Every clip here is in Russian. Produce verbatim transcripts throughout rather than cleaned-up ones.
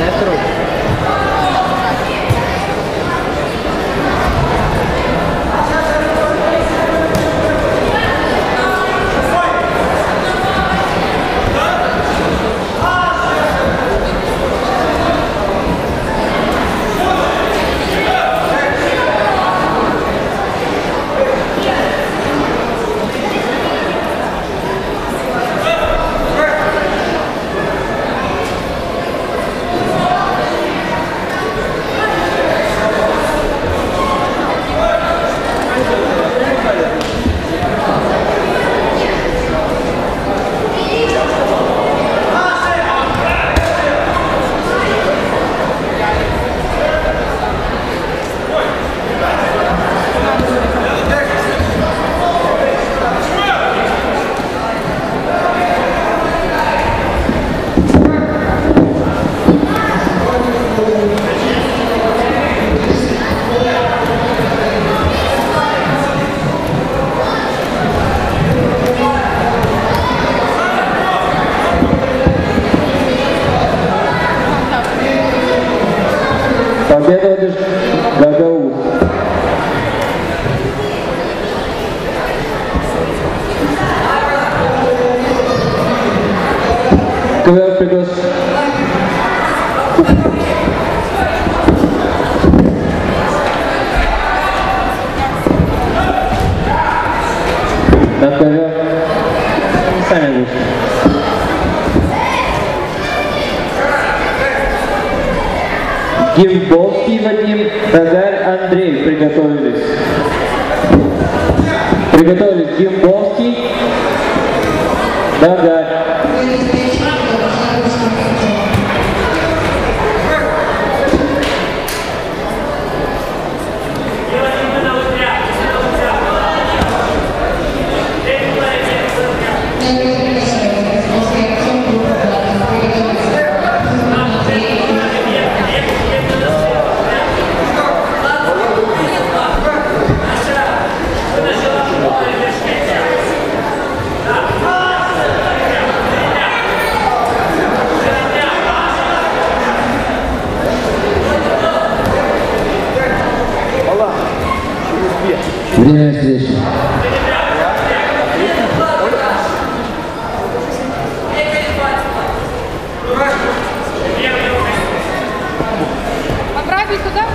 Победу Гагауз. КВР Пегас. На КВР сами вышли. Гимбовский Вадим, Дагарь Андрей, приготовились. Приготовились Гимбовский, Дагарь. Время встречи. Поправить туда?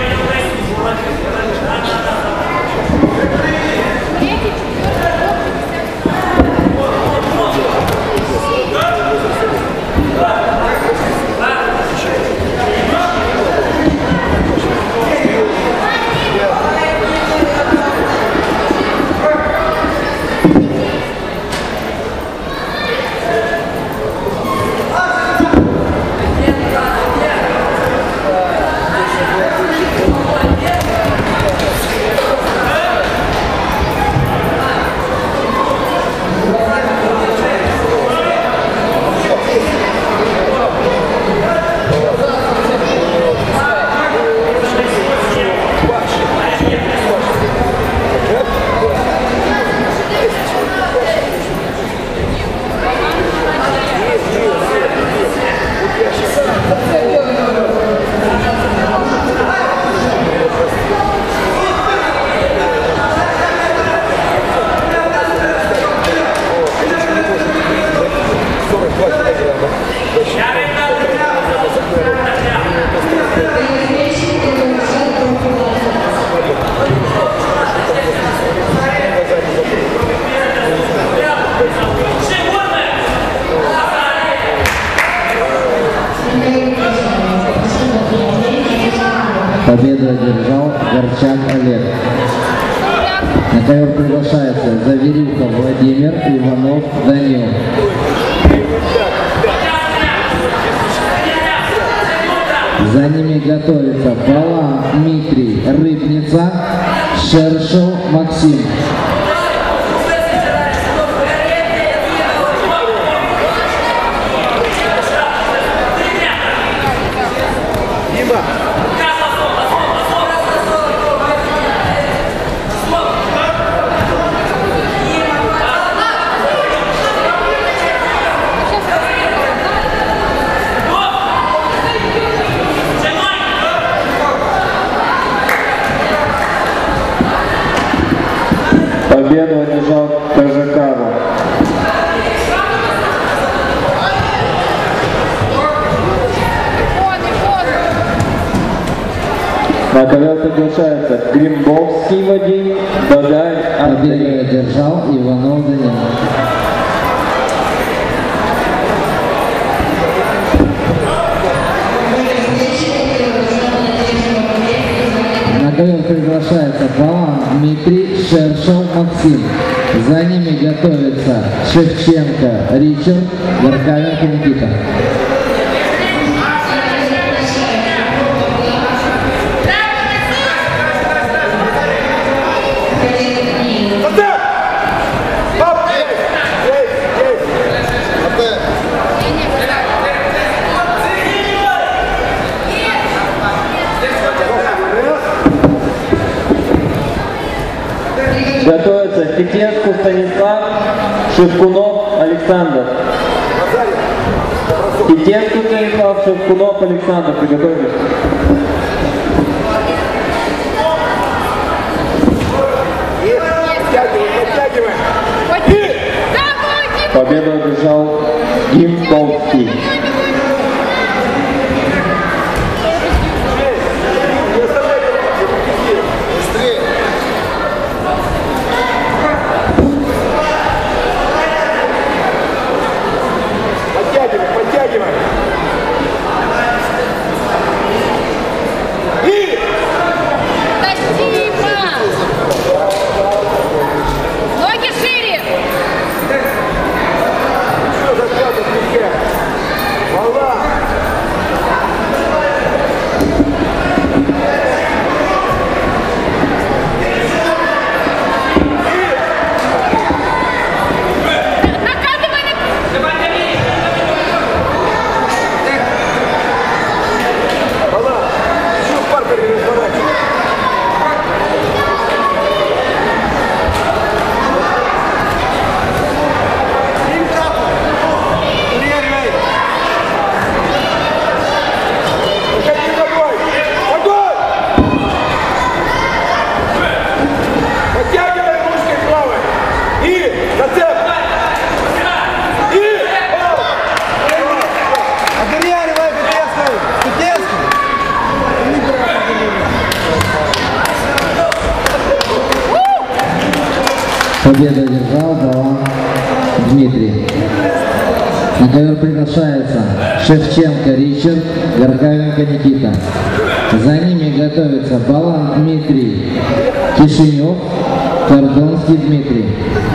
Победу одержал Горчак Олег. На ковер приглашается Заверюха Владимир, Иванов Данил. За ними готовится Балан Дмитрий, Рыбница, Шершел Максим. На ковер приглашается Гримбовский Вадим, Бадарь Андрей. Победу одержал Иванов Данил. На ковер приглашается Балан Дмитрий, Шершов Максим. За ними готовится Шевченко Ричард, Горкавенко Никита. Готовится Фетенко Станислав, Шевкунов Александр. Фетенко Станислав, Шевкунов Александр. Приготовились. Победу одержал Гимбовский. Победу одержал Балан Дмитрий. На ковер приглашается Шевченко Ричард, Горкавенко Никита. За ними готовится Балан Дмитрий, Кишинев, Кордонский Дмитрий.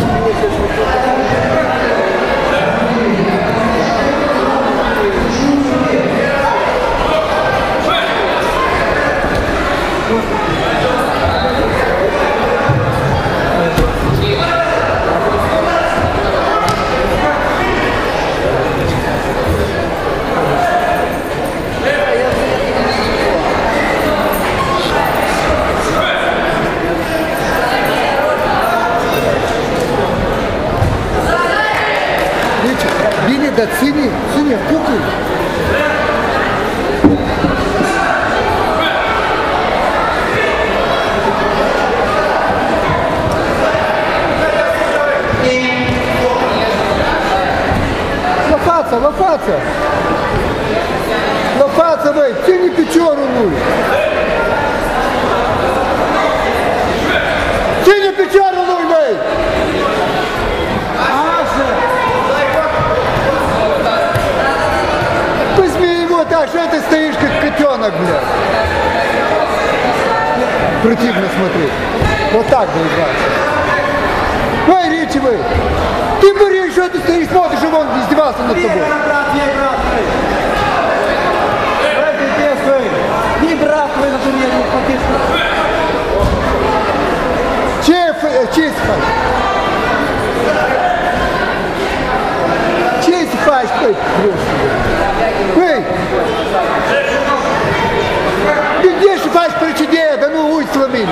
Да, синий, синий, куклы. Лофаться, лофаться. Лофаться, вы, синий печеру, ну. Синий печеру, ну, вы. Так, что ты стоишь как котенок, блядь? Противно смотреть. Вот так бы играть. Ой, Ричи, вы! Ты бери, что ты стоишь, смотришь, и он издевался над тобой. Не брат, не брат, вы! Не брат, вы на турнире подписаны. Чей, чей спать? Чей спать, ой, эй! Ты где же faz причине, да ну уй, сломили.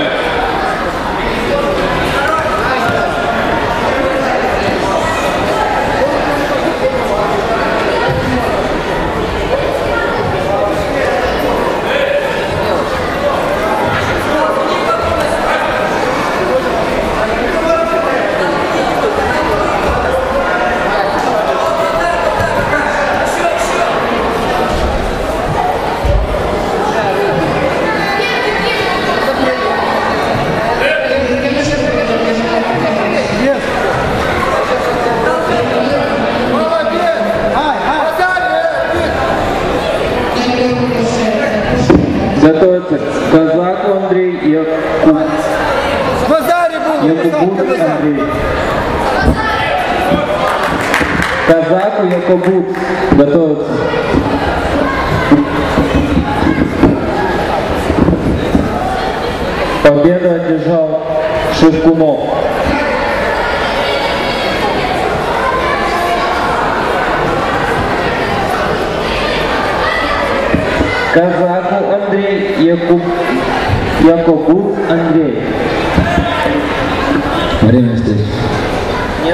Якобут готовится. Победу одержал Шевкунов. Казаку Андрей, Якуб... Якобут Андрей. Время встречи. Нет?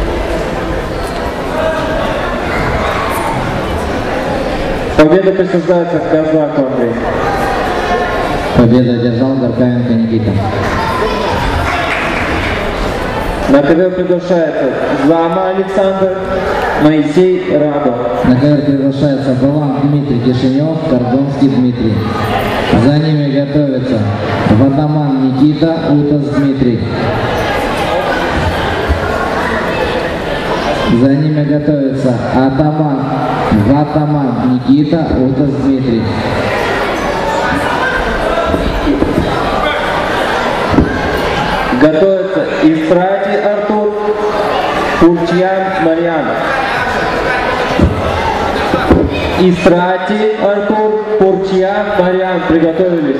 Победа присуждается Казаку Андрей. Победу одержал Горкаенко Никита. На ковер приглашается Зама Александр, Моисей Радо. На ковер приглашается Балан Дмитрий Кишинев, Кордонский Дмитрий. За ними готовится Ватаман Никита, Утас Дмитрий. За ними готовится Атаман, Ватаман Никита, Утас Дмитрий. Готовится Истрати Артур, Турчьян Марьян. Истрати Артур, Турчьян Марьян. Приготовились.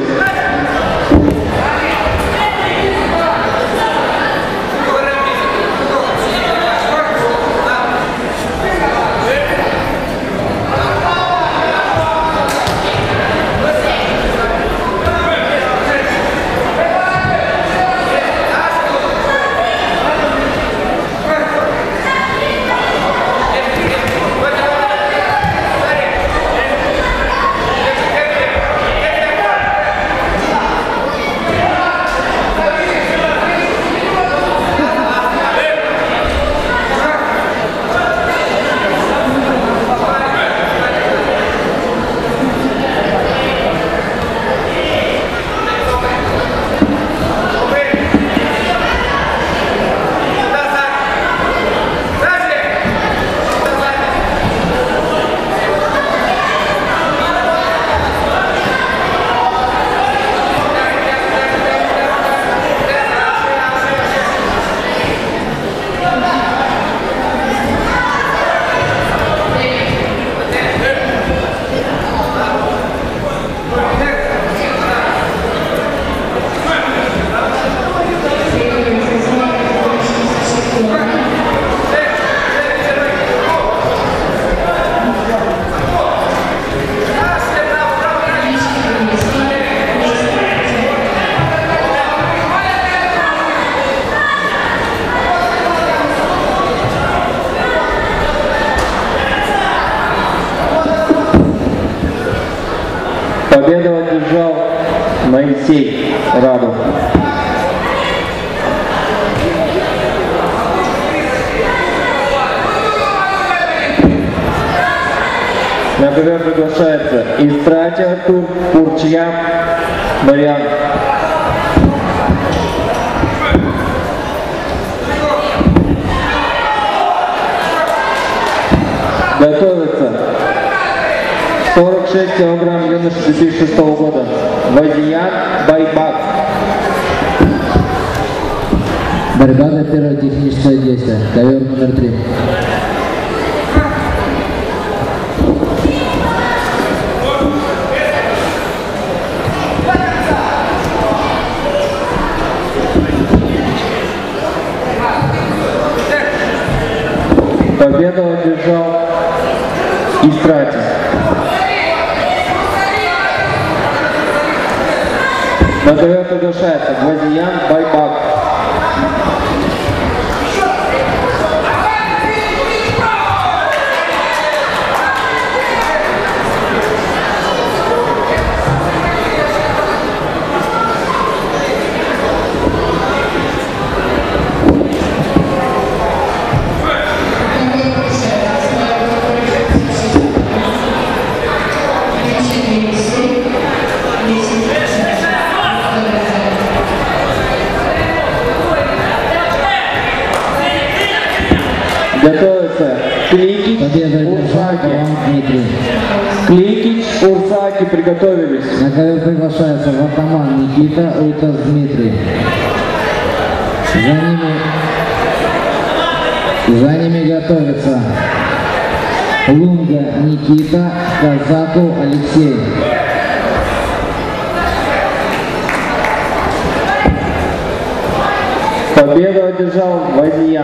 Победу одержал Моисей Радов. На ковер приглашается Истрати Артур, Турчьян Марьян. Готовится сорок шесть килограмм юноши две тысячи шестого года. Вазиян Байбак. Борьба за первое техническое действие. Ковер номер три. Победу одержал Истрати. На ковер приглашается Вазиян Байбак. Готовится Кликич, Урсаки. Кликич, Урсаки, приготовились. На ковер приглашается Ватаман Никита, Утас Дмитрий. За ними, за ними готовится Лунга Никита, Казаков Алексей. Победу одержал Вазиян.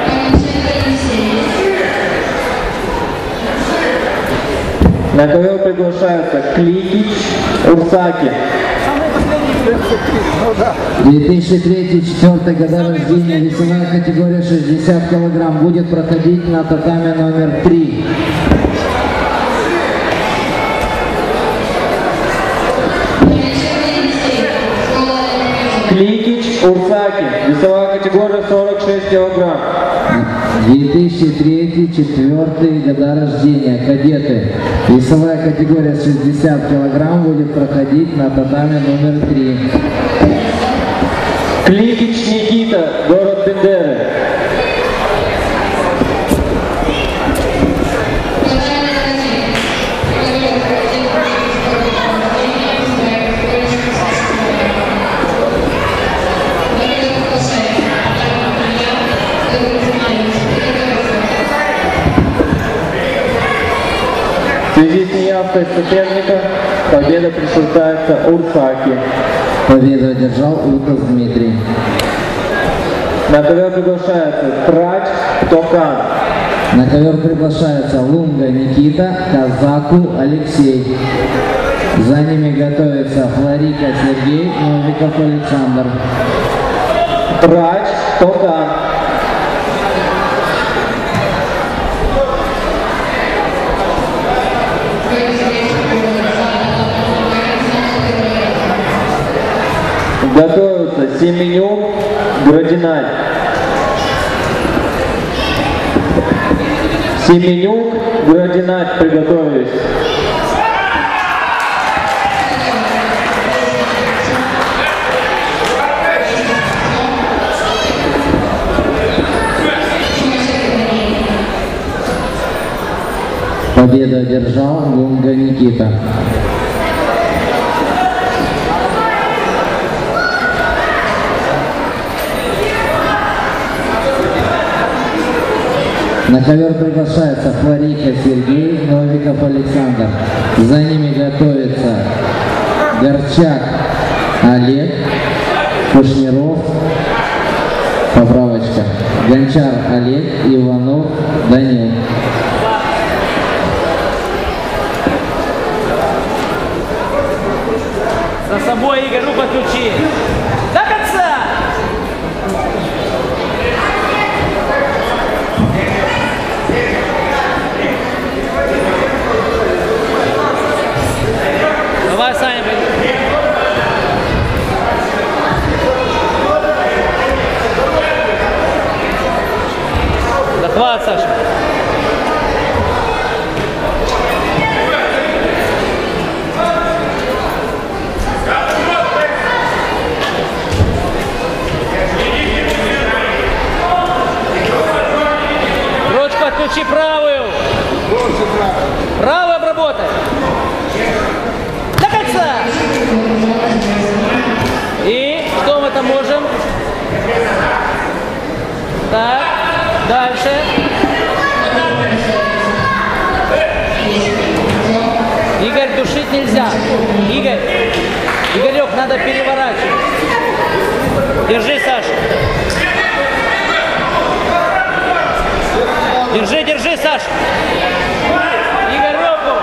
На ковер приглашаются Кликич, Урсаки. две тысячи третий — четвёртый года рождения, весовая категория шестьдесят килограмм, будет проходить на татаме номер три. Кликич, Урсаки. Весовая категория сорок шесть килограмм. две тысячи третий — четвёртый года рождения, кадеты. Весовая категория шестьдесят килограмм, будет проходить на татаме номер три. Кликич Никита, город Бендеры. В связи с неявкой соперника победа присуждается Урсаки. Победу одержал Утас Дмитрий. На ковер приглашается Трач Токан. На ковер приглашаются Лунга Никита, Казаку Алексей. За ними готовится Флорика Сергей, Новиков Александр. Трач Токан. Готовятся Семенюк, Градиналь. Семенюк, Градиналь, приготовились. Победу одержал Лунга Никита. На ковер приглашается Флорика Сергей, Новиков Александр. За ними готовится Горчак Олег, Кушниров, поправочка, Гончар Олег, Иванов Данил. За собой, Игорь, руку отключи. До конца! Давай, Саня, захват, Саша. Ручку отключи правую. Правую обработай. До конца. И что мы там можем? Так, дальше. Игорь, душить нельзя. Игорь, Игорек, надо переворачивать. Держи, Саша. Держи, держи, Саша. Игорь, руку.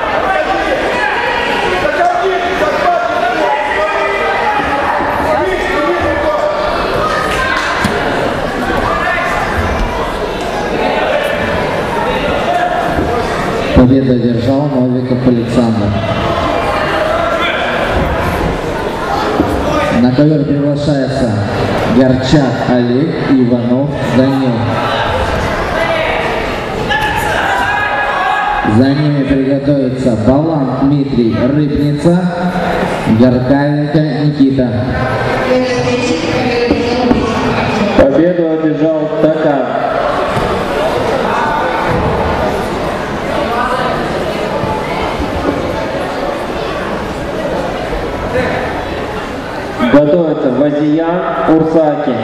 Победу одержал Новиков Александр. На ковер приглашается Горчак Олег, Иванов Данил. За ними приготовится Балан Дмитрий, Рыбница, Горкаленко Никита. Победу одержал Токан. Готовится Вазиян, Урсаки.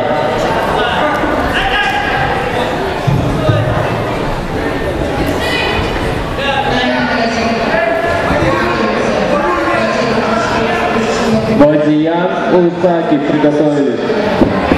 Азиян Урсаки приготовились.